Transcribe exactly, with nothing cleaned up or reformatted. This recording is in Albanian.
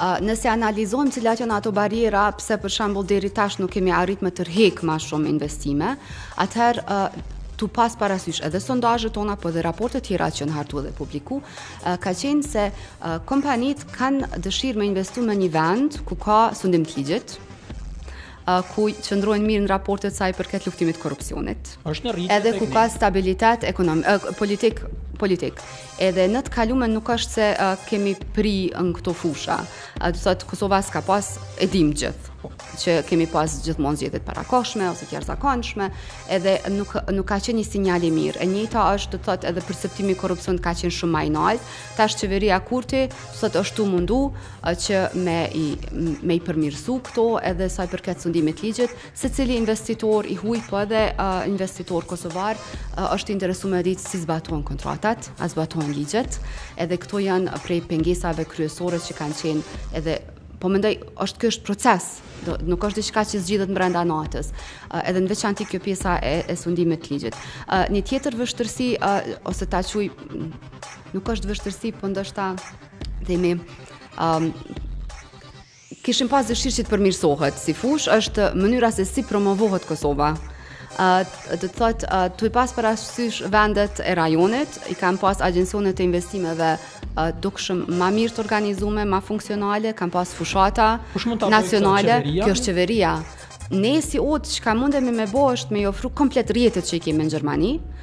Uh, nëse analizojmë cilat janë ato barjera pse për shembull deri tash nuk kemi arrit me tërheq më shumë investime, atëherë uh, tu pas parasysh edhe sondazhet tona, po dhe raportet tjera që janë hartuar dhe publiku, uh, ka qenë se uh, kompanitë kanë dëshirë me investu në një vend ku ka sundim të ligjit, Uh, ku qëndrojnë mirë në raportet saj përket luftimit korrupsionit. Është në rritje edhe ku ka stabilitet ekonomik, uh, politik, politik. Edhe në të kalumen nuk është se uh, kemi pri në këto fusha. Uh, do thotë Kosova s'ka pas, e dim gjithë, që kemi pas gjithmonë zgjedhjet parakohshme ose të jashtëzakonshme, edhe nuk nuk ka qenë një sinjal i mirë. E njëjta është, do thotë, edhe perceptimi i korrupsionit ka qenë shumë më i lartë. Tash qeveria Kurti, do thotë, është tu mundu uh, që me i me i përmirësu këto edhe sa i përket sundimit ligjit, secili investitor i huaj po edhe uh, investitor kosovar uh, është interesuar me ditë si zbatohen kontratat, a zbatohen ligjet, edhe këto janë prej pengesave kryesore që kanë qenë edhe. Po mendoj, është ky është proces, do, nuk është diçka që zgjidhet brenda natës, uh, edhe në veçantë kjo pjesa e, e sundimit të ligjit. Uh, një tjetër vështirësi, uh, ose ta quaj, nuk është vështirësi, po ndoshta themi, um, kishim pas dëshirë që të përmirësohet si fush, është mënyra se si promovohet Kosova. Uh, do të thotë, uh, tu i pas parasysh vendet e rajonit, i kanë pas agjencionet e investimeve uh, dukshëm ma mirë të organizume, ma funksionale, kanë pas fushata nacionale, kjo është qeveria. Ne si O D që ka mundemi me bo është me i ofru komplet rjetët që i kemi në Gjermani,